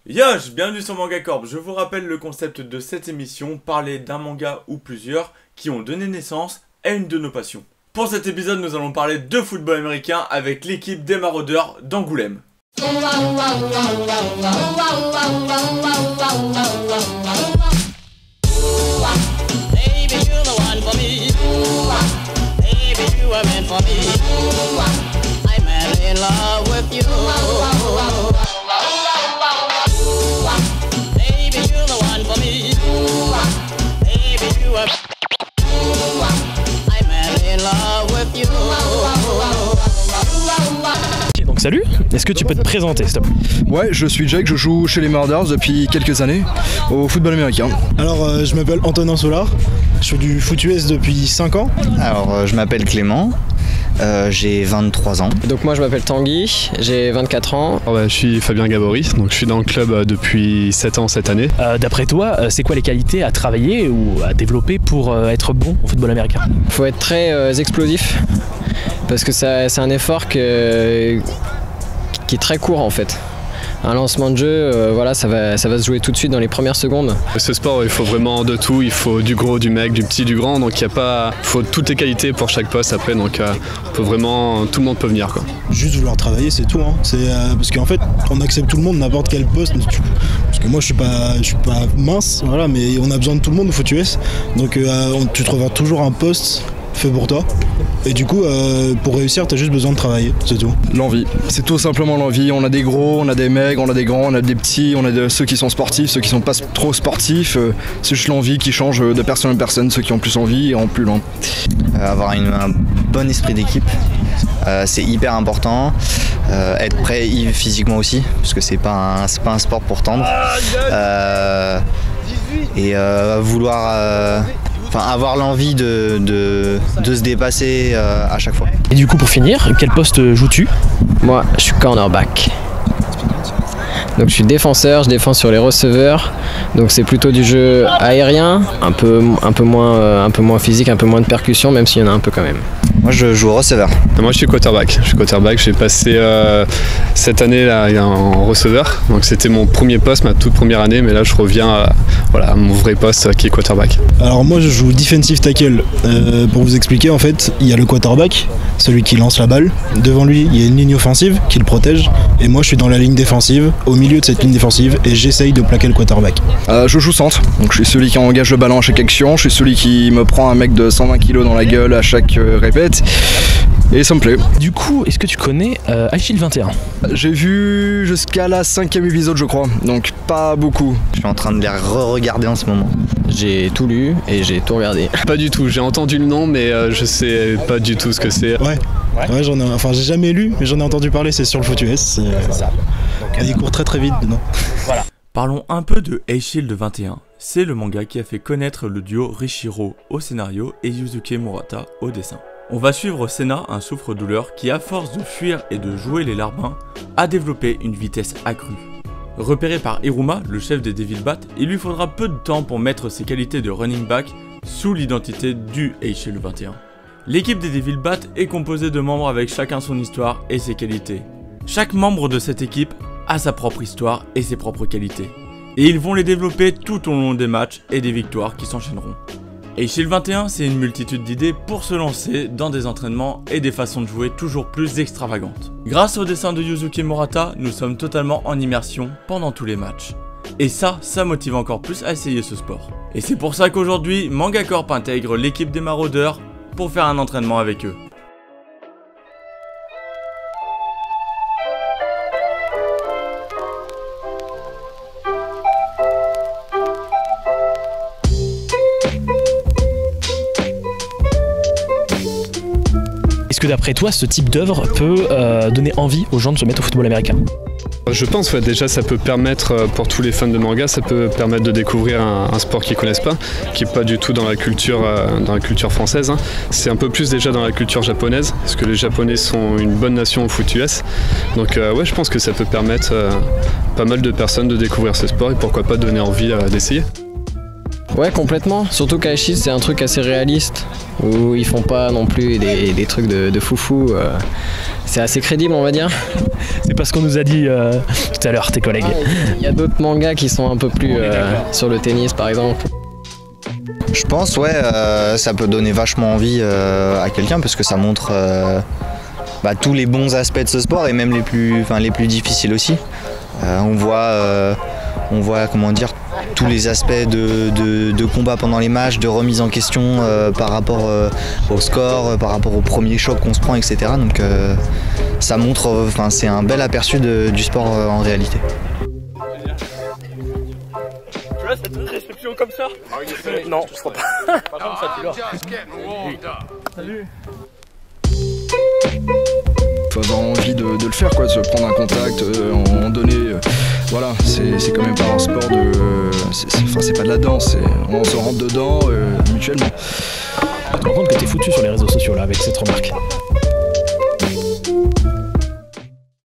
Yosh, bienvenue sur Manga Corp. Je vous rappelle le concept de cette émission, parler d'un manga ou plusieurs qui ont donné naissance à une de nos passions. Pour cet épisode, nous allons parler de football américain avec l'équipe des Maraudeurs d'Angoulême. Donc salut, est-ce que tu peux te présenter s'il te plaît? Ouais, je suis Jack, je joue chez les Marauders depuis quelques années au football américain. Alors je m'appelle Antonin Solar, je fais du foot US depuis 5 ans. Alors je m'appelle Clément, j'ai 23 ans. Donc moi je m'appelle Tanguy, j'ai 24 ans. Je suis Fabien Gabory, donc je suis dans le club depuis 7 ans cette année. D'après toi, c'est quoi les qualités à travailler ou à développer pour être bon au football américain? Faut être très explosif parce que c'est un effort qui est très court en fait. Un lancement de jeu, voilà, ça va se jouer tout de suite dans les premières secondes. Ce sport, il faut vraiment de tout, il faut du gros, du mec, du petit, du grand, donc il faut toutes les qualités pour chaque poste après, donc tout le monde peut venir quoi. Juste vouloir travailler, c'est tout, hein. Parce qu'en fait, on accepte tout le monde, n'importe quel poste. Parce que moi, je suis pas mince, voilà, mais on a besoin de tout le monde au foot US. Donc tu trouveras toujours un poste fait pour toi. Et du coup, pour réussir, t'as juste besoin de travailler, c'est tout. L'envie, c'est tout simplement l'envie. On a des gros, on a des mecs, on a des grands, on a des petits, on a ceux qui sont sportifs, ceux qui sont pas trop sportifs. C'est juste l'envie qui change de personne à personne, ceux qui ont plus envie et en plus loin. Avoir un bon esprit d'équipe, c'est hyper important. Être prêt physiquement aussi, parce que c'est pas un sport pour tendre. Et vouloir... avoir l'envie de se dépasser à chaque fois. Et du coup pour finir, quel poste joues-tu? Moi je suis cornerback. Donc je suis défenseur, je défends sur les receveurs. Donc c'est plutôt du jeu aérien, un peu moins physique, un peu moins de percussion, même s'il y en a un peu quand même. Moi je joue au receveur. Moi je suis quarterback. J'ai passé cette année là en receveur. Donc c'était mon premier poste, ma toute première année, mais là je reviens à mon vrai poste qui est quarterback. Alors moi je joue defensive tackle. Pour vous expliquer, en fait, il y a le quarterback, celui qui lance la balle. Devant lui, il y a une ligne offensive qui le protège. Et moi je suis dans la ligne défensive, au milieu de cette ligne défensive, et j'essaye de plaquer le quarterback. Je joue centre, donc je suis celui qui engage le ballon à chaque action, je suis celui qui me prend un mec de 120 kg dans la gueule à chaque répète. Et ça me plaît. Du coup, est-ce que tu connais High Shield 21? J'ai vu jusqu'à la 5e épisode je crois, donc pas beaucoup. Je suis en train de les re-regarder en ce moment. J'ai tout lu et j'ai tout regardé. Pas du tout, j'ai entendu le nom mais je sais pas du tout ce que c'est. Ouais, j'ai jamais lu, mais j'en ai entendu parler, c'est sur le foot US. C'est ça. Donc, il court très très vite dedans. Voilà. Parlons un peu de High Shield 21. C'est le manga qui a fait connaître le duo Riichiro au scénario et Yusuke Murata au dessin. On va suivre Senna, un souffre-douleur qui, à force de fuir et de jouer les larbins, a développé une vitesse accrue. Repéré par Iruma, le chef des Devil Bat, il lui faudra peu de temps pour mettre ses qualités de running back sous l'identité du High Shield 21. L'équipe des Devil Bat est composée de membres avec chacun son histoire et ses qualités. Chaque membre de cette équipe a sa propre histoire et ses propres qualités. Et ils vont les développer tout au long des matchs et des victoires qui s'enchaîneront. High Shield 21, c'est une multitude d'idées pour se lancer dans des entraînements et des façons de jouer toujours plus extravagantes. Grâce au dessin de Yusuke Murata, nous sommes totalement en immersion pendant tous les matchs. Et ça motive encore plus à essayer ce sport. Et c'est pour ça qu'aujourd'hui, Manga Corp intègre l'équipe des Maraudeurs pour faire un entraînement avec eux. Est-ce que d'après toi, ce type d'œuvre peut donner envie aux gens de se mettre au football américain? Je pense déjà ça peut permettre pour tous les fans de manga, ça peut permettre de découvrir un sport qu'ils connaissent pas, qui est pas du tout dans la culture française. C'est un peu plus déjà dans la culture japonaise, parce que les Japonais sont une bonne nation au foot US. Donc ouais, je pense que ça peut permettre pas mal de personnes de découvrir ce sport et pourquoi pas donner envie d'essayer. Ouais, complètement. Surtout qu'Aishis, c'est un truc assez réaliste, où ils font pas non plus des trucs de foufou. C'est assez crédible, on va dire. C'est pas ce qu'on nous a dit tout à l'heure, tes collègues. Il y a d'autres mangas qui sont un peu plus sur le tennis, par exemple. Je pense, ouais, ça peut donner vachement envie à quelqu'un parce que ça montre tous les bons aspects de ce sport et même les plus difficiles aussi. On voit, comment dire, tous les aspects de combat pendant les matchs, de remise en question par rapport au score, par rapport au premier choc qu'on se prend, etc. Donc ça montre, c'est un bel aperçu du sport en réalité. Tu vois cette réception comme ça? Non, je crois pas. Par contre, ça Salut. Faut avoir envie de le faire, quoi, de se prendre un contact, en donner. Voilà, c'est quand même pas un sport de. C'est pas de la danse, on se rentre dedans mutuellement. Tu te rends compte que t'es foutu sur les réseaux sociaux là avec cette remarque?